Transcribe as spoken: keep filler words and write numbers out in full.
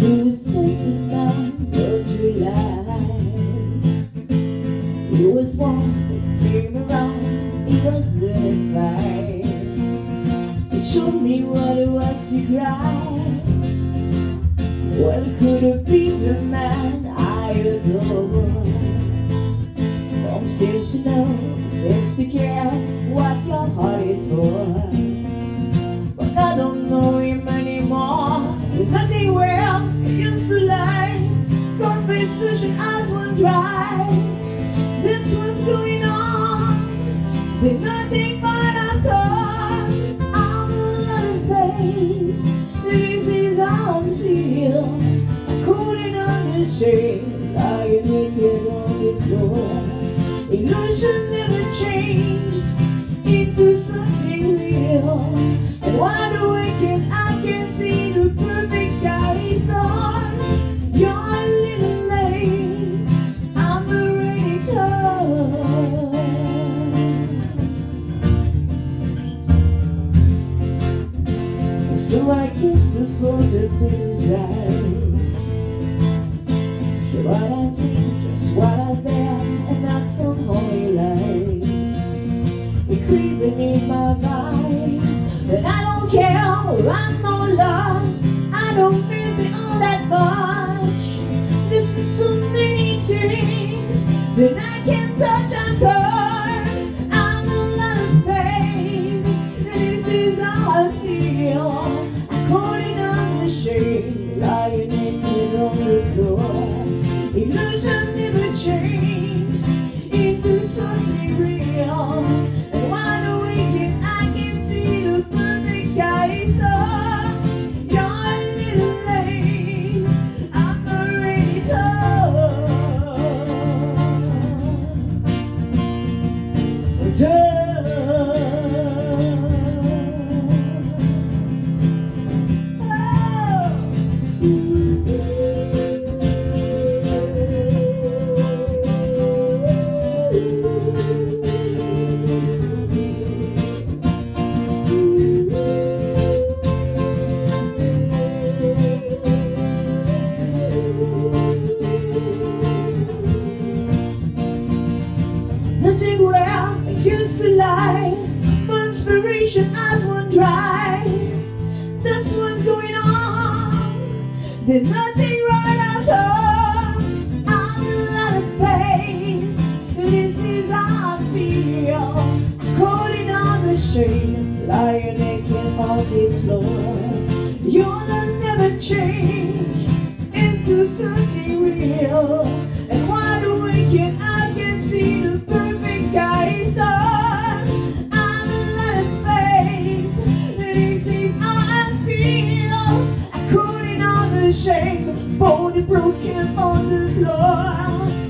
to a certain amount of July. It was warm, it came around, it wasn't fine. It showed me what it was to cry. Well, could it be the man I adore? From seems to know, seems to care what your heart is for. But I don't know him anymore. There's nothing where I used to lie. Conversation as one dry. That's what's going on. There's nothing but a thought. I'm a lot of faith. This is how I feel. I'm cooling on the shade, lying naked on the floor. Illusion never changed into something real. And wide awake and I can see the perfect sky star. You're a little late, I'm already close. So I guess the photo is right. Sure what I see, just what I was there, and not some holy light. It creep beneath my mind, and I don't care, I'm no love. I don't miss it all that much. This is so many things that I can touch and turn. I'm a lot of faith. This is how I feel. I'm calling on the shade, lying naked on the floor. Illusion never changed into something real. And wide awake and I can see the perfect sky star. You're a little late, I'm already told. Told. Nothing where I used to lie, but inspiration as one dry. That's what's going on. There's nothing right at all. I'm a lot of faith. This is how I feel. I'm calling on the shade, lying naked on this floor. You'll never change into something real. And wide awake and I can see the perfect sky star. I'm a lot of faith. This is how I feel. I'm cooling on the shade, body broken on the floor.